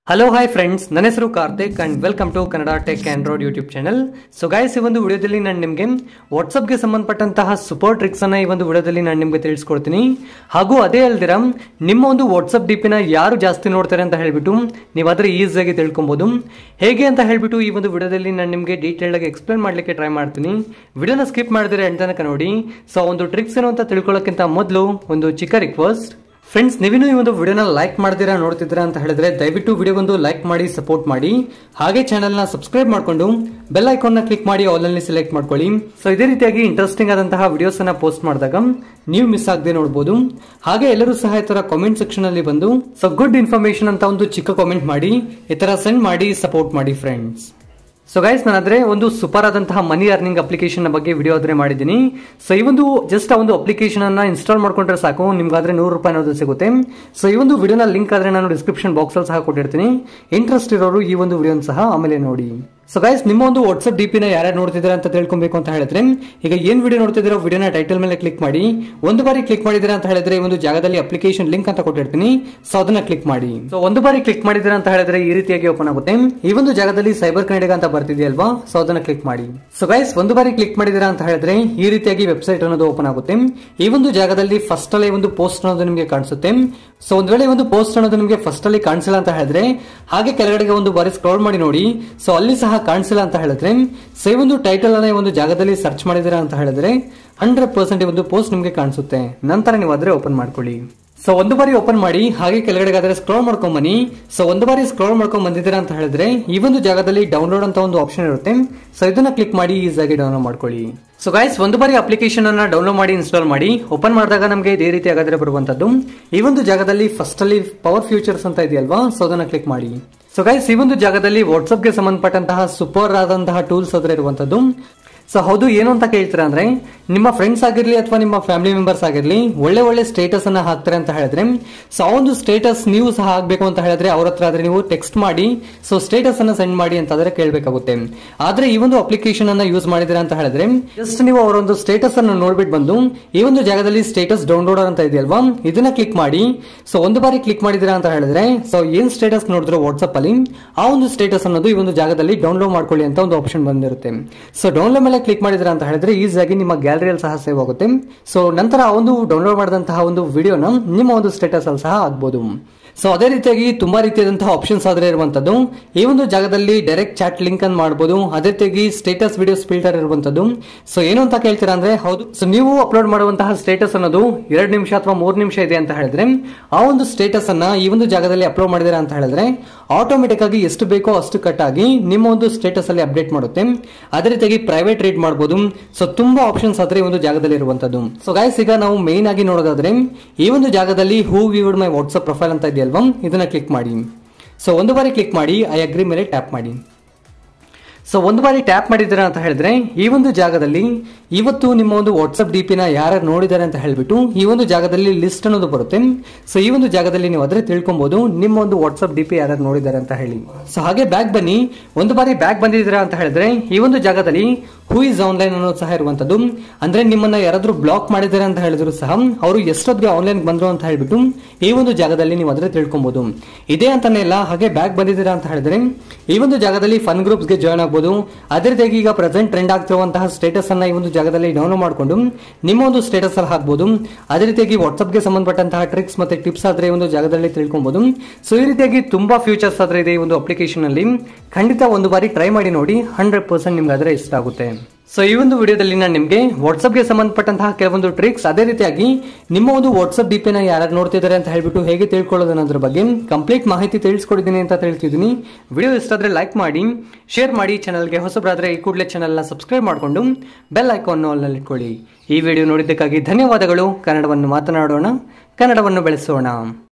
Hello hi friends, ನನ್ನ ಹೆಸರು Karthik and welcome to Kannada tech android YouTube channel. So guys, ಈ ಒಂದು ವಿಡಿಯೋದಲ್ಲಿ ನಾನು ನಿಮಗೆ ವಾಟ್ಸಪ್ಗೆ ಸಂಬಂಧಪಟ್ಟಂತಹ ಸೂಪರ್ ಟ್ರಿಕ್ಸ್ ಅನ್ನ ಈ ಒಂದು ವಿಡಿಯೋದಲ್ಲಿ ನಾನು ನಿಮಗೆ ತಿಳಿಸ್ಕೊಡ್ತೀನಿ. ಹಾಗೂ ಅದೇ ಅಲ್ದಿರ ನಿಮ್ಮ ಒಂದು ವಾಟ್ಸಪ್ ಡಿಪಿನ ಯಾರು ಜಾಸ್ತಿ ನೋಡ್ತಾರೆ ಅಂತ ಹೇಳ್ಬಿಟ್ಟು ನೀವು ಅದರ ಈಸಿಯಾಗಿ ತಿಳ್ಕೊಬಹುದು. ಹೇಗೆ ಅಂತ ಹೇಳ್ಬಿಟ್ಟು ಈ ಒಂದು ವಿಡಿಯೋದಲ್ಲಿ ನಾನು ನಿಮಗೆ ಡೀಟೇಲ್ ಆಗಿ ಎಕ್ಸ್ಪ್ಲೇನ್ ಮಾಡಲಿಕ್ಕೆ ಟ್ರೈ ಮಾಡ್ತೀನಿ. ವಿಡಿಯೋನ ಸ್ಕಿಪ್ ಮಾಡಿದ್ರೆ ಎಂಡ್ ತನಕ ನೋಡಿ. ಸೊ ಒಂದು ಟ್ರಿಕ್ಸ್ ಏನು ಅಂತ ತಿಳ್ಕೊಳ್ಳೋಕ್ಕಿಂತ ಮೊದಲು ಒಂದು ಚಿಕ್ಕ ರಿಕ್ವೆಸ್ಟ್. ಫ್ರೆಂಡ್ಸ್, ನೀವೇನು ಈ ಒಂದು ವಿಡಿಯೋನ ಲೈಕ್ ಮಾಡ್ತೀರಾ ನೋಡ್ತಿದ್ದೀರಾ ಅಂತ ಹೇಳಿದ್ರೆ ದಯವಿಟ್ಟು ವಿಡಿಯೋಗೊಂದು ಲೈಕ್ ಮಾಡಿ ಸಪೋರ್ಟ್ ಮಾಡಿ. ಹಾಗೆ ಚಾನಲ್ನ ಸಬ್ಸ್ಕ್ರೈಬ್ ಮಾಡಿಕೊಂಡು ಬೆಲ್ ಐಕಾನ್ನ ಕ್ಲಿಕ್ ಮಾಡಿ ಆಲ್ ಅಲ್ಲಿ ಸೆಲೆಕ್ಟ್ ಮಾಡ್ಕೊಳ್ಳಿ. ಸೊ ಇದೇ ರೀತಿಯಾಗಿ ಇಂಟ್ರೆಸ್ಟಿಂಗ್ ಆದಂತಹ ವಿಡಿಯೋಸ್ ಅನ್ನ ಪೋಸ್ಟ್ ಮಾಡಿದಾಗ ನೀವು ಮಿಸ್ ಆಗದೆ ನೋಡಬಹುದು. ಹಾಗೆ ಎಲ್ಲರೂ ಸಹ ಈ ತರ ಕಾಮೆಂಟ್ ಸೆಕ್ಷನ್ ಅಲ್ಲಿ ಬಂದು ಸೊ ಗುಡ್ ಇನ್ಫಾರ್ಮೇಶನ್ ಅಂತ ಒಂದು ಚಿಕ್ಕ ಕಾಮೆಂಟ್ ಮಾಡಿ ಈ ತರ ಸೆಂಡ್ ಮಾಡಿ ಸಪೋರ್ಟ್ ಮಾಡಿ ಫ್ರೆಂಡ್ಸ್. ಸೊ ಗೈಸ್, ನಾನಾದ್ರೆ ಒಂದು ಸೂಪರ್ ಆದಂತಹ ಮನಿ ಅರ್ನಿಂಗ್ ಅಪ್ಲಿಕೇಶನ್ ಬಗ್ಗೆ ವಿಡಿಯೋ ಆದ್ರೆ ಮಾಡಿದ್ದೀನಿ. ಸೊ ಈ ಒಂದು ಜಸ್ಟ್ ಆ ಒಂದು ಅಪ್ಲಿಕೇಶನ್ ಅನ್ನ ಇನ್ಸ್ಟಾಲ್ ಮಾಡ್ಕೊಂಡ್ರೆ ಸಾಕು, ನಿಮ್ಗಾದ್ರೆ ₹100 ಅನ್ನೋದು ಸಿಗುತ್ತೆ. ಸೊ ಈ ಒಂದು ವಿಡಿಯೋನ ಲಿಂಕ್ ಆದ್ರೆ ನಾನು ಡಿಸ್ಕ್ರಿಪ್ಷನ್ ಬಾಕ್ಸ್ ಅಲ್ಲಿ ಸಹ ಕೊಟ್ಟಿರ್ತೀನಿ. ಇಂಟ್ರೆಸ್ಟ್ ಇರೋರು ಈ ಒಂದು ವಿಡಿಯೋನ ಸಹ ಆಮೇಲೆ ನೋಡಿ. ಸೊ ಗೈಸ್, ನಿಮ್ಮ ಒಂದು ವಾಟ್ಸ್ಆಪ್ ಡಿಪಿನ ಯಾರ್ಯಾರು ನೋಡ್ತಿದ್ದೀರಾ ಅಂತ ತಿಳ್ಕೊಬೇಕು ಅಂತ ಹೇಳಿದ್ರೆ ಈಗ ಏನ್ ವಿಡಿಯೋ ನೋಡ್ತಿದ್ದೀರೋ ವಿಡಿಯೋನ ಟೈಟಲ್ ಮೇಲೆ ಕ್ಲಿಕ್ ಮಾಡಿ. ಒಂದು ಬಾರಿ ಕ್ಲಿಕ್ ಮಾಡಿದಿರಾ ಅಂತ ಹೇಳಿದ್ರೆ ಈ ಒಂದು ಜಾಗದಲ್ಲಿ ಅಪ್ಲಿಕೇಶನ್ ಲಿಂಕ್ ಅಂತ ಕೊಟ್ಟಿರ್ತೀನಿ. ಸೊ ಅದನ್ನ ಕ್ಲಿಕ್ ಮಾಡಿ. ಸೊ ಒಂದು ಬಾರಿ ಕ್ಲಿಕ್ ಮಾಡಿದಿರಾ ಅಂತ ಹೇಳಿದ್ರೆ ಈ ರೀತಿಯಾಗಿ ಓಪನ್ ಆಗುತ್ತೆ. ಈ ಒಂದು ಜಾಗದಲ್ಲಿ ಸೈಬರ್ ಕನ್ನಡಿಗ ಅಂತ ಬರ್ತಿದೆಯಲ್ವಾ, ಸೊ ಅದನ್ನ ಕ್ಲಿಕ್ ಮಾಡಿ. ಸೊ ಗೈಸ್, ಒಂದು ಬಾರಿ ಕ್ಲಿಕ್ ಮಾಡಿದಿರಾ ಅಂತ ಹೇಳಿದ್ರೆ ಈ ರೀತಿಯಾಗಿ ವೆಬ್ಸೈಟ್ ಅನ್ನೋದು ಓಪನ್ ಆಗುತ್ತೆ. ಈ ಒಂದು ಜಾಗದಲ್ಲಿ ಫಸ್ಟ್ ಅಲ್ಲಿ ಒಂದು ಪೋಸ್ಟ್ ಅನ್ನೋದು ನಿಮಗೆ ಕಾಣಿಸುತ್ತೆ. ಸೊ ಒಂದ್ ವೇಳೆ ಒಂದು ಪೋಸ್ಟ್ ಅನ್ನೋದು ನಿಮಗೆ ಫಸ್ಟ್ ಅಲ್ಲಿ ಕಾಣಿಸಿಲ್ಲ ಅಂತ ಹೇಳಿದ್ರೆ ಹಾಗೆ ಕೆಳಗಡೆಗೆ ಒಂದು ಬಾರಿ ಸ್ಕ್ರಾಲ್ ಮಾಡಿ ನೋಡಿ. ಸೊ ಅಲ್ಲಿ ಸಹ ಕಾಣಿಸಿಲ್ಲ ಅಂತ ಹೇಳಿದ್ರೆ ಸೊ ಈ ಒಂದು ಟೈಟಲ್ ಅನ್ನ ಒಂದು ಜಾಗದಲ್ಲಿ ಸರ್ಚ್ ಮಾಡಿದಿರಾ ಅಂತ ಹೇಳಿದ್ರೆ 100% ಒಂದು ಪೋಸ್ಟ್ ನಿಮಗೆ ಕಾಣಿಸುತ್ತೆ. ನಂತರ ನೀವು ಆದ್ರೆ ಓಪನ್ ಮಾಡ್ಕೊಳ್ಳಿ. ಸೊ ಒಂದು ಬಾರಿ ಓಪನ್ ಮಾಡಿ ಹಾಗೆ ಕೆಳಗಡೆ ಸ್ಕ್ರಾಲ್ ಮಾಡ್ಕೊಂಡ್ ಬನ್ನಿ. ಸೊ ಒಂದು ಬಾರಿ ಸ್ಕ್ರಾಲ್ ಮಾಡ್ಕೊಂಡ್ ಬಂದಿದ್ದೀರಾ ಅಂತ ಹೇಳಿದ್ರೆ ಈ ಒಂದು ಜಾಗದಲ್ಲಿ ಡೌನ್ಲೋಡ್ ಅಂತ ಒಂದು ಆಪ್ಷನ್ ಇರುತ್ತೆ. ಸೊ ಇದನ್ನ ಕ್ಲಿಕ್ ಮಾಡಿ ಈಸಿಯಾಗಿ ಡೌನ್ಲೋಡ್ ಮಾಡ್ಕೊಳ್ಳಿ. ಸೊ ಗೈಸ್, ಒಂದು ಬಾರಿ ಅಪ್ಲಿಕೇಶನ್ ಅನ್ನ ಡೌನ್ಲೋಡ್ ಮಾಡಿ ಇನ್ಸ್ಟಾಲ್ ಮಾಡಿ ಓಪನ್ ಮಾಡಿದಾಗ ನಮಗೆ ಇದೇ ರೀತಿ ಆಗಾದ್ರೆ ಬರುವಂತದ್ದು. ಈ ಒಂದು ಜಾಗದಲ್ಲಿ ಫಸ್ಟ್ ಅಲ್ಲಿ ಪವರ್ ಫ್ಯೂಚರ್ಸ್ ಅಂತ ಇದೆಯಲ್ವಾ, ಸೊ ಅದನ್ನ ಕ್ಲಿಕ್ ಮಾಡಿ. ಸೊ ಗೈಸ್, ಈ ಒಂದು ಜಾಗದಲ್ಲಿ ವಾಟ್ಸ್ಆಪ್ಗೆ ಸಂಬಂಧಪಟ್ಟಂತಹ ಸೂಪರ್ ಆದಂತಹ ಟೂಲ್ಸ್ ಅದ್ರ ಇರುವಂತದ್ದು. ಸೊ ಹೌದು, ಏನು ಅಂತ ಕೇಳ್ತೀರಾ ಅಂದ್ರೆ ನಿಮ್ಮ ಫ್ರೆಂಡ್ಸ್ ಆಗಿರ್ಲಿ ಅಥವಾ ನಿಮ್ಮ ಫ್ಯಾಮಿಲಿ ಮೆಂಬರ್ಸ್ ಆಗಿರ್ಲಿ ಒಳ್ಳೆ ಒಳ್ಳೆ ಸ್ಟೇಟಸ್ ಅನ್ನ ಹಾಕ್ತಾರೆ ಅಂತ ಹೇಳಿದ್ರೆ ಸೊ ಆ ಒಂದು ಸ್ಟೇಟಸ್ ನೀವು ಸಹ ಹಾಕ್ಬೇಕು ಅಂತ ಹೇಳಿದ್ರೆ ಅವ್ರ ಹತ್ರ ಆದ್ರೆ ನೀವು ಟೆಕ್ಸ್ಟ್ ಮಾಡಿ ಸೊ ಸ್ಟೇಟಸ್ ಅನ್ನ ಸೆಂಡ್ ಮಾಡಿ ಅಂತ ಆದ್ರೆ ಕೇಳಬೇಕಾಗುತ್ತೆ. ಆದ್ರೆ ಈ ಒಂದು ಅಪ್ಲಿಕೇಶನ್ ಅನ್ನ ಯೂಸ್ ಮಾಡಿದಿರಾ ಅಂತ ಹೇಳಿದ್ರೆ ಜಸ್ಟ್ ನೀವು ಅವರ ಒಂದು ಸ್ಟೇಟಸ್ ಅನ್ನು ನೋಡ್ಬಿಟ್ಟು ಬಂದು ಈ ಒಂದು ಜಾಗದಲ್ಲಿ ಸ್ಟೇಟಸ್ ಡೌನ್ಲೋಡರ್ ಅಂತ ಇದೆಯಲ್ವಾ, ಇದನ್ನ ಕ್ಲಿಕ್ ಮಾಡಿ. ಸೊ ಒಂದು ಬಾರಿ ಕ್ಲಿಕ್ ಮಾಡಿದಿರಾ ಅಂತ ಹೇಳಿದ್ರೆ ಸೊ ಏನ್ ಸ್ಟೇಟಸ್ ನೋಡಿದ್ರು ವಾಟ್ಸ್ಆಪ್ ಅಲ್ಲಿ ಆ ಒಂದು ಸ್ಟೇಟಸ್ ಅನ್ನೋದು ಈ ಒಂದು ಜಾಗದಲ್ಲಿ ಡೌನ್ಲೋಡ್ ಮಾಡ್ಕೊಳ್ಳಿ ಅಂತ ಒಂದು ಆಪ್ಷನ್ ಬಂದಿರುತ್ತೆ. ಸೊ ಡೌನ್ಲೋಡ್ ಮೇಲೆ ಕ್ಲಿಕ್ ಮಾಡಿದ್ರ ಅಂತ ಹೇಳಿದ್ರೆ ಈಸಿಯಾಗಿ ನಿಮ್ಮ ಗ್ಯಾಲರಿಯಲ್ಲಿ ಸಹ ಸೇವ್ ಆಗುತ್ತೆ. ಸೊ ನಂತರ ಆ ಒಂದು ಡೌನ್ಲೋಡ್ ಮಾಡಿದಂತಹ ಒಂದು ವಿಡಿಯೋನ ನಿಮ್ಮ ಒಂದು ಸ್ಟೇಟಸ್ ಅಲ್ಲಿ ಸಹ ಆಗ್ಬಹುದು. ಸೊ ಅದೇ ರೀತಿಯಾಗಿ ತುಂಬಾ ರೀತಿಯಾದಂತಹ ಆಪ್ಷನ್ಸ್ ಆದ್ರೆ ಇರುವಂತದ್ದು. ಈ ಒಂದು ಜಾಗದಲ್ಲಿ ಡೈರೆಕ್ಟ್ ಚಾಟ್ ಲಿಂಕ್ ಅನ್ನು ಮಾಡಬಹುದು. ಅದೇ ರೀತಿಯಾಗಿ ಸ್ಟೇಟಸ್ ವಿಡಿಯೋಸ್ ಫಿಲ್ಟರ್ ಇರುವಂತದ್ದು. ಸೊ ಏನು ಅಂತ ಕೇಳ್ತೀರಾ ಅಂದ್ರೆ ಹೌದು, ಸೊ ನೀವು ಅಪ್ಲೋಡ್ ಮಾಡುವಂತಹ ಸ್ಟೇಟಸ್ ಅನ್ನೋದು 2 ನಿಮಿಷ ಅಥವಾ 3 ನಿಮಿಷ ಇದೆ ಅಂತ ಹೇಳಿದ್ರೆ ಆ ಒಂದು ಸ್ಟೇಟಸ್ ಅನ್ನ ಈ ಒಂದು ಜಾಗದಲ್ಲಿ ಅಪ್ಲೋಡ್ ಮಾಡಿದಿರಾ ಅಂತ ಹೇಳಿದ್ರೆ ಆಟೋಮೆಟಿಕ್ ಆಗಿ ಎಷ್ಟು ಬೇಕೋ ಅಷ್ಟು ಕಟ್ ಆಗಿ ನಿಮ್ಮ ಒಂದು ಸ್ಟೇಟಸ್ ಅಲ್ಲಿ ಅಪ್ಡೇಟ್ ಮಾಡುತ್ತೆ. ಅದೇ ರೀತಿಯಾಗಿ ಪ್ರೈವೇಟ್ ರೀಡ್ ಮಾಡಬಹುದು. ಸೊ ತುಂಬಾ ಆಪ್ಷನ್ಸ್ ಆದ್ರೆ ಈ ಒಂದು ಜಾಗದಲ್ಲಿ ಇರುವಂತದ್ದು. ಸೊ ಗೈಸ್, ಈಗ ನಾವು ಮೇನ್ ಆಗಿ ನೋಡೋದಾದ್ರೆ ಈ ಒಂದು ಜಾಗದಲ್ಲಿ who viewed my WhatsApp profile ಅಂತ ಇದೆಯಲ್ವಾ, ಇದನ್ನ ಕ್ಲಿಕ್ ಮಾಡಿ. ಸೊ ಒಂದು ಬಾರಿ ಕ್ಲಿಕ್ ಮಾಡಿ ಐ ಅಗ್ರಿ ಮೇಲೆ ಟ್ಯಾಪ್ ಮಾಡಿ. ಸೊ ಒಂದು ಬಾರಿ ಟ್ಯಾಪ್ ಮಾಡಿದ್ದೀರಾ ಅಂತ ಹೇಳಿದ್ರೆ ಈ ಒಂದು ಜಾಗದಲ್ಲಿ ಇವತ್ತು ನಿಮ್ಮ ಒಂದು ವಾಟ್ಸ್ಆಪ್ ಡಿಪಿನ ಯಾರು ನೋಡಿದ್ದಾರೆ ಅಂತ ಹೇಳ್ಬಿಟ್ಟು ಈ ಒಂದು ಜಾಗದಲ್ಲಿ ಲಿಸ್ಟ್ ಅನ್ನೋದು ಬರುತ್ತೆ. ಸೊ ಈ ಒಂದು ಜಾಗದಲ್ಲಿ ನೀವು ಅದ್ರೆ ತಿಳ್ಕೊಬಹುದು ನಿಮ್ಮ ಒಂದು ವಾಟ್ಸ್ಆಪ್ ಡಿಪಿ ಯಾರು ನೋಡಿದ್ದಾರೆ ಅಂತ ಹೇಳಿ. ಸೊ ಹಾಗೆ ಬ್ಯಾಕ್ ಬನ್ನಿ. ಒಂದು ಬಾರಿ ಬ್ಯಾಕ್ ಬಂದಿದ್ದೀರಾ ಅಂತ ಹೇಳಿದ್ರೆ ಈ ಒಂದು ಜಾಗದಲ್ಲಿ ಹೂ ಇಸ್ ಆನ್ಲೈನ್ ಅನ್ನೋದು ಸಹ ಇರುವಂತದ್ದು. ಅಂದ್ರೆ ನಿಮ್ಮನ್ನ ಯಾರಾದ್ರೂ ಬ್ಲಾಕ್ ಮಾಡಿದ್ದಾರೆ ಅಂತ ಹೇಳಿದ್ರು ಸಹ ಅವರು ಎಷ್ಟೊತ್ತಿಗೆ ಆನ್ಲೈನ್ ಬಂದ್ರು ಅಂತ ಹೇಳ್ಬಿಟ್ಟು ಈ ಒಂದು ಜಾಗದಲ್ಲಿ ನೀವು ಅದ್ರೆ ತಿಳ್ಕೊಬಹುದು. ಇದೇ ಅಂತಾನೆ ಇಲ್ಲ, ಹಾಗೆ ಬ್ಯಾಕ್ ಬಂದಿದ್ದೀರಾ ಅಂತ ಹೇಳಿದ್ರೆ ಈ ಒಂದು ಜಾಗದಲ್ಲಿ ಫನ್ ಗ್ರೂಪ್ಸ್ ಗೆ ಜಾಯ್ನ್ ಆಗಬಹುದು. ಅದೇ ರೀತಿಯಾಗಿ ಈಗ ಪ್ರೆಸೆಂಟ್ ಟ್ರೆಂಡ್ ಆಗ್ತಿರುವಂತಹ ಸ್ಟೇಟಸ್ ಅನ್ನ ಈ ಒಂದು ಜಾಗದಲ್ಲಿ ಡೌನ್ಲೋಡ್ ಮಾಡಿಕೊಂಡು ನಿಮ್ಮ ಒಂದು ಸ್ಟೇಟಸ್ ಅಲ್ಲಿ ಹಾಕಬಹುದು. ಅದೇ ರೀತಿಯಾಗಿ ವಾಟ್ಸ್ಆಪ್ ಗೆ ಸಂಬಂಧಪಟ್ಟಂತಹ ಟ್ರಿಕ್ಸ್ ಮತ್ತೆ ಟಿಪ್ಸ್ ಆದ್ರೆ ಈ ಒಂದು ಜಾಗದಲ್ಲಿ ತಿಳ್ಕೊಬಹುದು. ಸೊ ಈ ರೀತಿಯಾಗಿ ತುಂಬಾ ಫ್ಯೂಚರ್ಸ್ ಆದ್ರೆ ಇದೆ ಈ ಒಂದು ಅಪ್ಲಿಕೇಶನ್ ಅಲ್ಲಿ. ಖಂಡಿತ ಒಂದು ಬಾರಿ ಟ್ರೈ ಮಾಡಿ ನೋಡಿ, 100% ನಿಮ್ಗೆ ಆದ್ರೆ ಇಷ್ಟ ಆಗುತ್ತೆ. ಸೊ ಈ ಒಂದು ವಿಡಿಯೋದಲ್ಲಿ ನಾನು ನಿಮಗೆ ವಾಟ್ಸ್ಆಪ್ಗೆ ಸಂಬಂಧಪಟ್ಟಂತಹ ಕೆಲವೊಂದು ಟ್ರಿಕ್ಸ್ ಅದೇ ರೀತಿಯಾಗಿ ನಿಮ್ಮ ಒಂದು ವಾಟ್ಸ್ಆಪ್ ಡಿಪಿನ ಯಾರು ನೋಡ್ತಿದ್ದಾರೆ ಅಂತ ಹೇಳ್ಬಿಟ್ಟು ಹೇಗೆ ತಿಳ್ಕೊಳ್ಳೋದು ಅನ್ನೋದ್ರ ಬಗ್ಗೆ ಕಂಪ್ಲೀಟ್ ಮಾಹಿತಿ ತಿಳಿಸ್ಕೊಡಿದ್ದೀನಿ ಅಂತ ಹೇಳ್ತಿದ್ದೀನಿ. ವಿಡಿಯೋ ಇಷ್ಟ ಆದ್ರೆ ಲೈಕ್ ಮಾಡಿ, ಶೇರ್ ಮಾಡಿ. ಚಾನಲ್ಗೆ ಹೊಸಬರಾದ್ರೆ ಈ ಕೂಡಲೇ ಚಾನಲ್ನ ಸಬ್ಸ್ಕ್ರೈಬ್ ಮಾಡಿಕೊಂಡು ಬೆಲ್ ಐಕಾನ್ ಆಲ್ ನಲ್ಲಿ ಇಟ್ಕೊಳ್ಳಿ. ಈ ವಿಡಿಯೋ ನೋಡಿದ್ದಕ್ಕಾಗಿ ಧನ್ಯವಾದಗಳು. ಕನ್ನಡವನ್ನು ಮಾತನಾಡೋಣ, ಕನ್ನಡವನ್ನು ಬೆಳೆಸೋಣ.